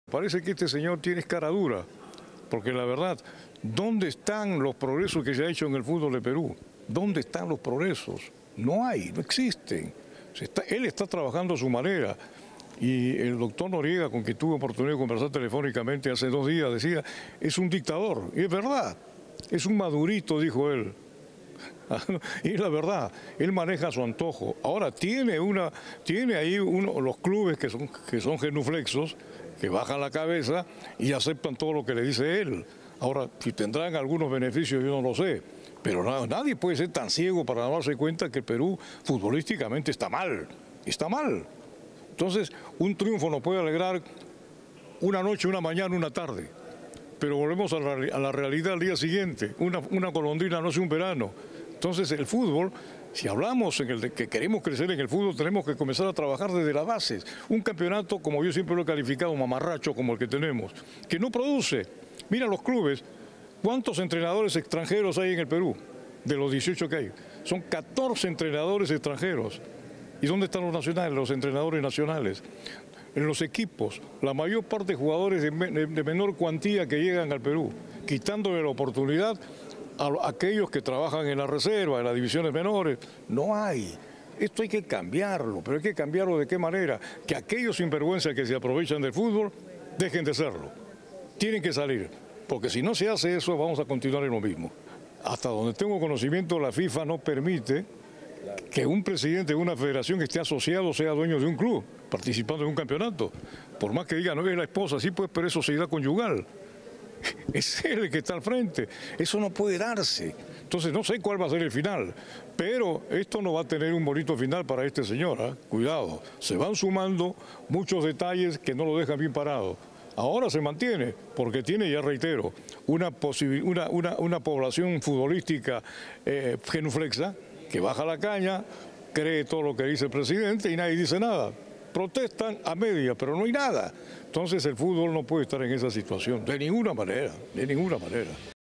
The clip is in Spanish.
Parece que este señor tiene cara dura, porque la verdad, ¿dónde están los progresos que se ha hecho en el fútbol de Perú? ¿Dónde están los progresos? No hay, no existen. Él está trabajando a su manera. Y el doctor Noriega, con quien tuve oportunidad de conversar telefónicamente hace 2 días, decía, es un dictador. Y es verdad, es un madurito, dijo él. Y la verdad, él maneja a su antojo. Ahora, tiene ahí los clubes que son genuflexos, que bajan la cabeza y aceptan todo lo que le dice él. Ahora, si tendrán algunos beneficios, yo no lo sé. Pero nadie puede ser tan ciego para darse cuenta que el Perú futbolísticamente está mal. Está mal. Entonces, un triunfo nos puede alegrar una noche, una mañana, una tarde. Pero volvemos a la realidad al día siguiente. Una golondrina no es un verano. Entonces, el fútbol, si hablamos que queremos crecer en el fútbol, tenemos que comenzar a trabajar desde las bases. Un campeonato, como yo siempre lo he calificado, mamarracho como el que tenemos, que no produce. Mira los clubes, ¿cuántos entrenadores extranjeros hay en el Perú? De los 18 que hay. Son 14 entrenadores extranjeros. ¿Y dónde están los nacionales, los entrenadores nacionales? En los equipos, la mayor parte de jugadores de menor cuantía que llegan al Perú, quitándole la oportunidad a aquellos que trabajan en la reserva, en las divisiones menores. No hay. Esto hay que cambiarlo, pero hay que cambiarlo ¿de qué manera? Que aquellos sinvergüenzas que se aprovechan del fútbol dejen de serlo. Tienen que salir, porque si no se hace eso vamos a continuar en lo mismo. Hasta donde tengo conocimiento, la FIFA no permite que un presidente de una federación que esté asociado sea dueño de un club, participando en un campeonato. Por más que diga, no es la esposa, sí, pues, pero es sociedad conyugal. Es él el que está al frente. Eso no puede darse. Entonces no sé cuál va a ser el final, pero esto no va a tener un bonito final para este señor, ¿eh? Cuidado, se van sumando muchos detalles que no lo dejan bien parado. Ahora se mantiene, porque tiene, ya reitero, una población futbolística genuflexa, que baja la caña, cree todo lo que dice el presidente y nadie dice nada. Protestan a media, pero no hay nada. Entonces el fútbol no puede estar en esa situación, de ninguna manera, de ninguna manera.